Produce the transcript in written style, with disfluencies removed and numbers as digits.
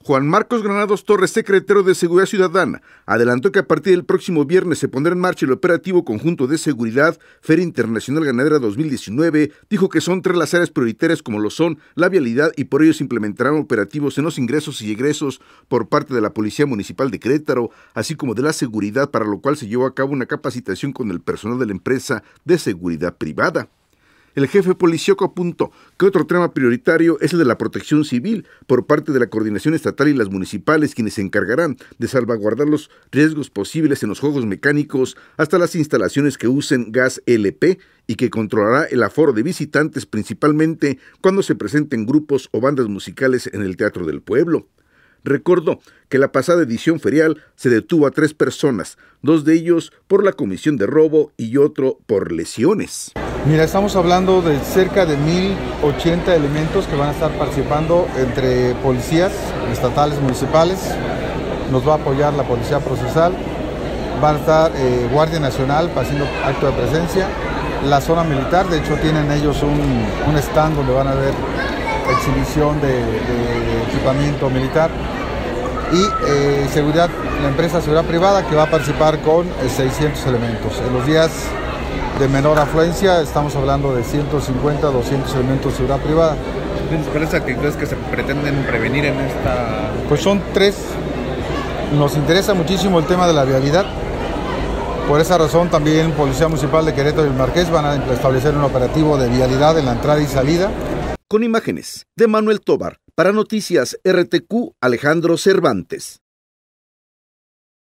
Juan Marcos Granados Torres, secretario de Seguridad Ciudadana, adelantó que a partir del próximo viernes se pondrá en marcha el operativo conjunto de seguridad Feria Internacional Ganadera 2019. Dijo que son 3 las áreas prioritarias como lo son la vialidad y por ello se implementarán operativos en los ingresos y egresos por parte de la Policía Municipal de Querétaro, así como de la seguridad, para lo cual se llevó a cabo una capacitación con el personal de la empresa de seguridad privada. El jefe policíaco apuntó que otro tema prioritario es el de la protección civil por parte de la coordinación estatal y las municipales, quienes se encargarán de salvaguardar los riesgos posibles en los juegos mecánicos hasta las instalaciones que usen gas LP y que controlará el aforo de visitantes principalmente cuando se presenten grupos o bandas musicales en el Teatro del Pueblo. Recordó que la pasada edición ferial se detuvo a 3 personas, 2 de ellos por la comisión de robo y otro por lesiones. Mira, estamos hablando de cerca de 1,080 elementos que van a estar participando entre policías estatales, municipales. Nos va a apoyar la Policía Procesal, va a estar Guardia Nacional haciendo acto de presencia, la zona militar, de hecho tienen ellos un stand donde van a ver exhibición de equipamiento militar y seguridad, la empresa Seguridad Privada, que va a participar con 600 elementos. En los días de menor afluencia estamos hablando de 150, 200 elementos de seguridad privada. ¿Cuáles actitudes que se pretenden prevenir en esta? Pues son 3. Nos interesa muchísimo el tema de la vialidad. Por esa razón también Policía Municipal de Querétaro y el Marqués van a establecer un operativo de vialidad en la entrada y salida. Con imágenes de Manuel Tobar, para Noticias RTQ, Alejandro Cervantes.